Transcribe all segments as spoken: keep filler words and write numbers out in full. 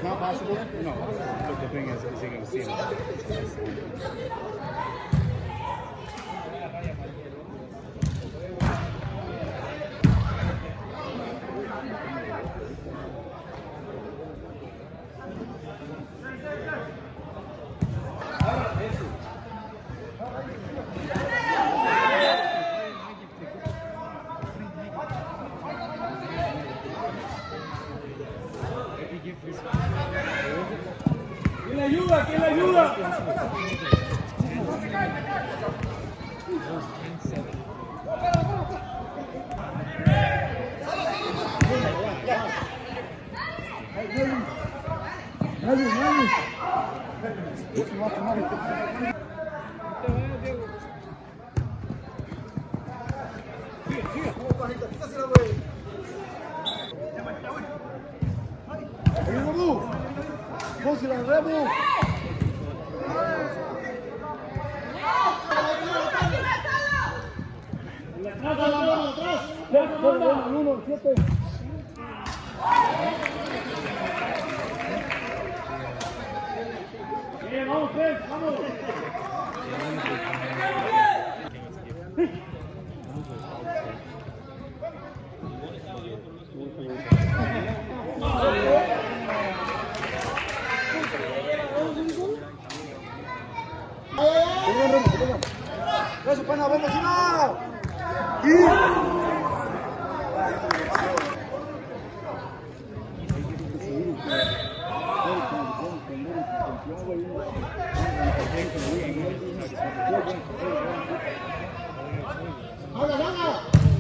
it's not possible? No. But the thing is, is he going to see him? ¿Quién le ayuda? ¿Quién le ayuda? Nadie, nadie. Vamos a la Remo. uno, siete. Bien, vamos, pues, vamos. Eso, pana, vamos, no. ¡Haga, haga!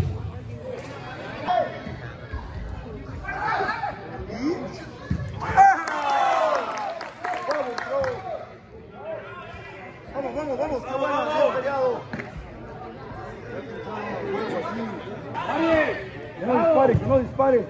Vamos, vamos, vamos, está bueno, bien peleado. Que no dispare, que no dispare.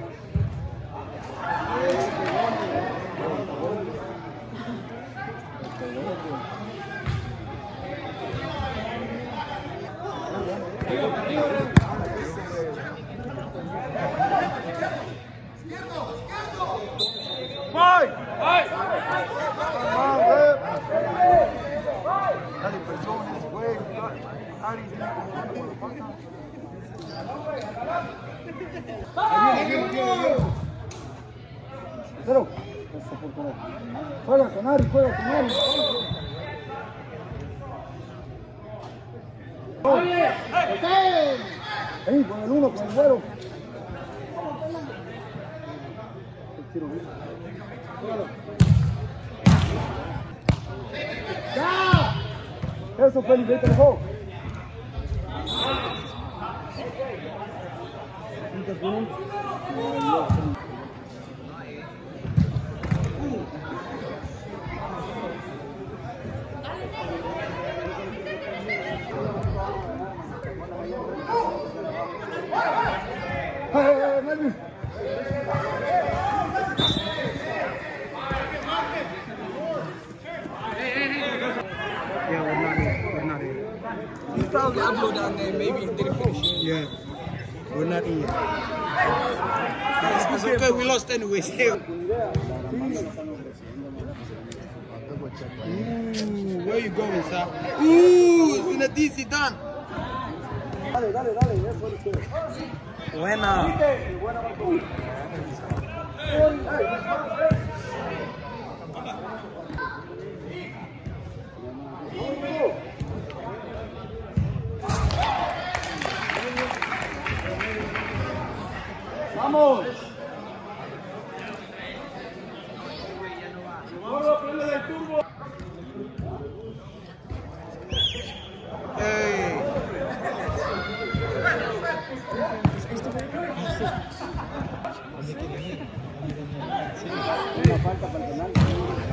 ¡Voy! ¡Voy! Dale personas, güey. Ari, Cero. Juega con Ari, juega con Ari. Ahí, con el uno, con el güero. ¡Ya! Eso, Felipe, te dejó. ¡Eh, Melvin! Yeah, we're not in. We're not in. He's probably I blew down there. Maybe he didn't finish. Yeah, we're not in. It's, it's okay. We lost anyway. Still. Ooh, where you going, sir? Ooh, it's in a D C done. Dale, dale, dale. Eso es usted. Buena. Buena, ¡vamos! Gordo, prende el turbo. Hey. Una falta para el penal.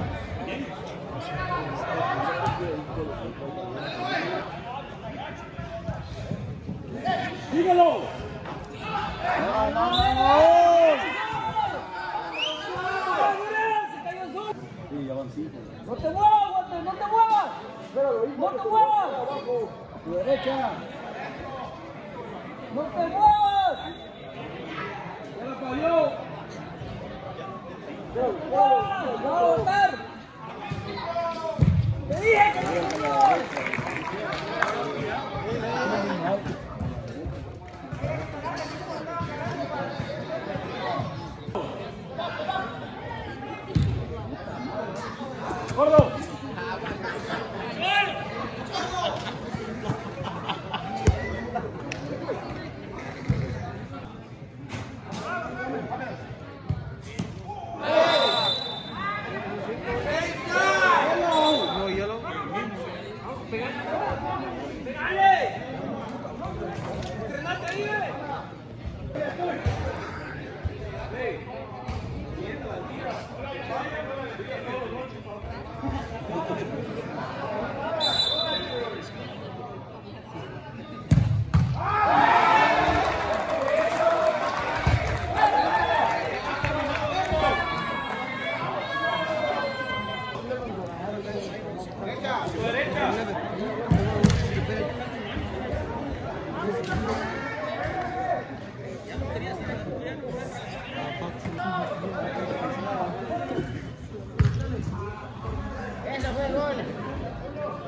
¡Síguelo! ¡No, no, no! Sí, ya van cinco. ¡No te muevas, Walter! ¡No te muevas! Espéralo, hijo. ¡No te muevas! Abajo. A tu derecha. ¡No te muevas! ¡Ya lo cayó! Espéralo, espéralo.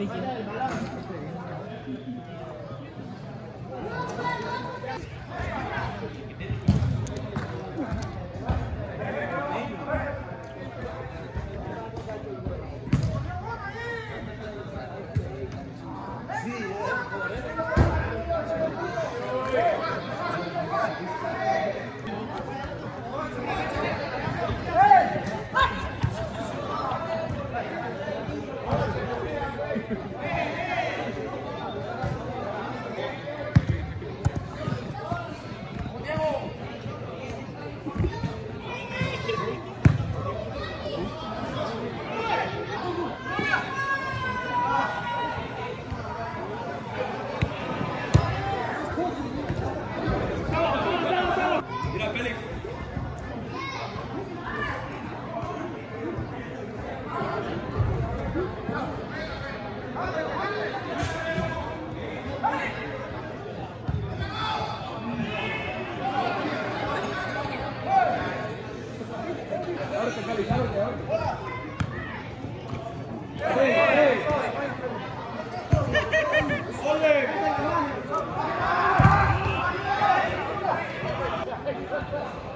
Ole!